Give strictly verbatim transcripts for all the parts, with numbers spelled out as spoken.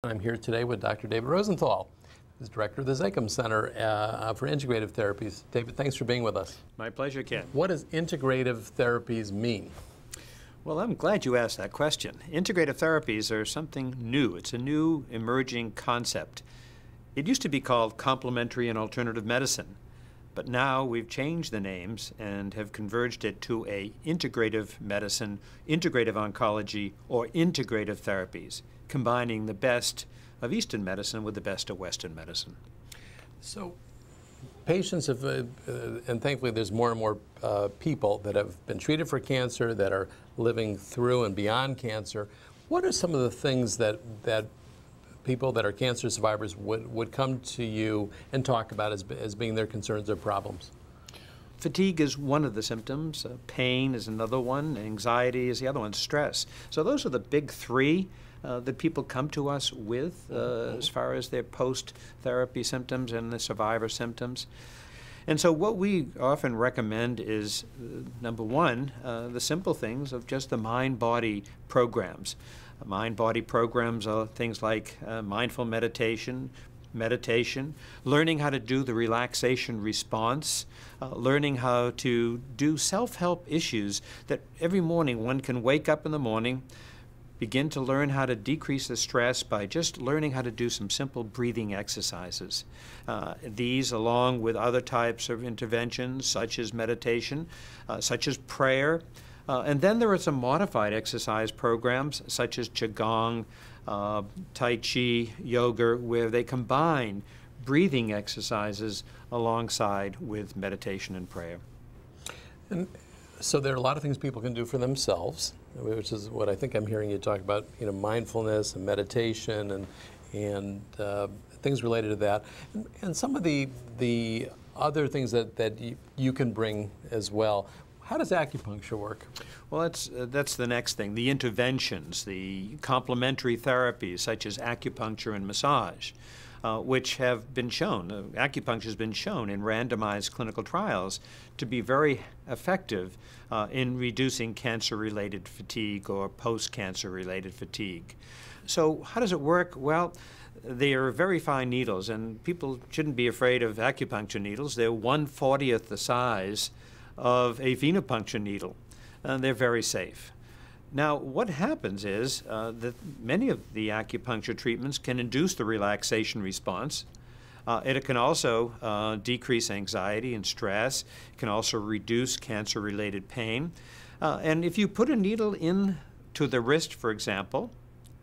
I'm here today with Doctor David Rosenthal, who's director of the Zachem Center uh, for Integrative Therapies. David, thanks for being with us. My pleasure, Ken. What does integrative therapies mean? Well, I'm glad you asked that question. Integrative therapies are something new. It's a new emerging concept. It used to be called complementary and alternative medicine, but now we've changed the names and have converged it to a integrative medicine, integrative oncology, or integrative therapies, combining the best of Eastern medicine with the best of Western medicine. So patients have, uh, uh, and thankfully there's more and more uh, people that have been treated for cancer, that are living through and beyond cancer. What are some of the things that, that people that are cancer survivors would, would come to you and talk about as, as being their concerns or problems? Fatigue is one of the symptoms, uh, pain is another one, anxiety is the other one, stress. So those are the big three uh, that people come to us with uh, mm-hmm. as far as their post-therapy symptoms and the survivor symptoms. And so what we often recommend is, uh, number one, uh, the simple things of just the mind-body programs. Uh, mind-body programs are things like uh, mindful meditation, meditation, learning how to do the relaxation response, uh, learning how to do self-help issues that every morning one can wake up in the morning, begin to learn how to decrease the stress by just learning how to do some simple breathing exercises. Uh, these, along with other types of interventions, such as meditation, uh, such as prayer, uh, and then there are some modified exercise programs, such as Qigong, uh, Tai Chi, yoga, where they combine breathing exercises alongside with meditation and prayer. And so there are a lot of things people can do for themselves, which is what I think I'm hearing you talk about, you know, mindfulness and meditation and, and uh, things related to that. And, and some of the, the other things that, that you, you can bring as well. How does acupuncture work? Well, that's, uh, that's the next thing. The interventions, the complementary therapies such as acupuncture and massage, uh, which have been shown, uh, acupuncture has been shown in randomized clinical trials to be very effective uh, in reducing cancer-related fatigue or post-cancer-related fatigue. So how does it work? Well, they are very fine needles, and people shouldn't be afraid of acupuncture needles. They're one fortieth the size of a venipuncture needle, and they're very safe. Now, what happens is uh, that many of the acupuncture treatments can induce the relaxation response. Uh, it can also uh, decrease anxiety and stress. It can also reduce cancer-related pain. Uh, and if you put a needle into the wrist, for example,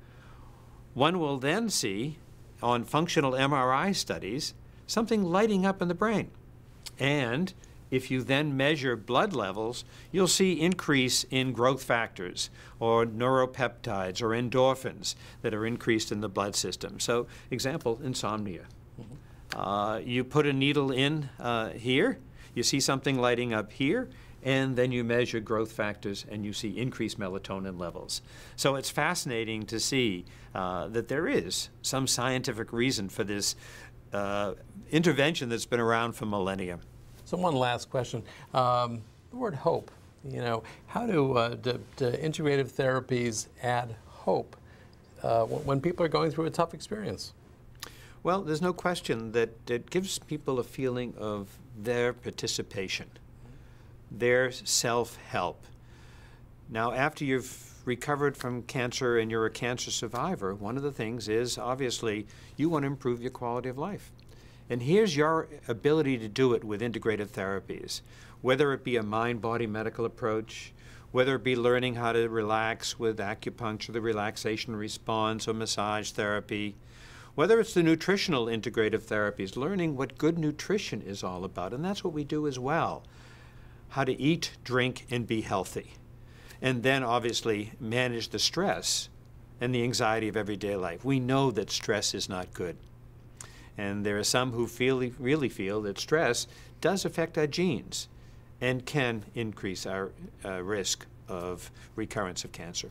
one will then see on functional M R I studies something lighting up in the brain. And if you then measure blood levels, you'll see increase in growth factors or neuropeptides or endorphins that are increased in the blood system. So, example, insomnia. Mm-hmm. uh, you put a needle in uh, here, you see something lighting up here, and then you measure growth factors and you see increased melatonin levels. So it's fascinating to see uh, that there is some scientific reason for this uh, intervention that's been around for millennia. So one last question. Um, the word hope, you know, how do, uh, do, do integrative therapies add hope uh, when people are going through a tough experience? Well, there's no question that it gives people a feeling of their participation, their self-help. Now, after you've recovered from cancer and you're a cancer survivor, one of the things is, obviously, you want to improve your quality of life. And here's your ability to do it with integrative therapies, whether it be a mind-body medical approach, whether it be learning how to relax with acupuncture, the relaxation response, or massage therapy, whether it's the nutritional integrative therapies, learning what good nutrition is all about, and that's what we do as well, how to eat, drink, and be healthy. And then, obviously, manage the stress and the anxiety of everyday life. We know that stress is not good. And there are some who feel, really feel that stress does affect our genes and can increase our uh, risk of recurrence of cancer.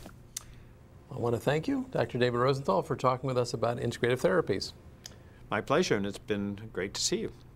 I want to thank you, Doctor David Rosenthal, for talking with us about integrative therapies. My pleasure, and it's been great to see you.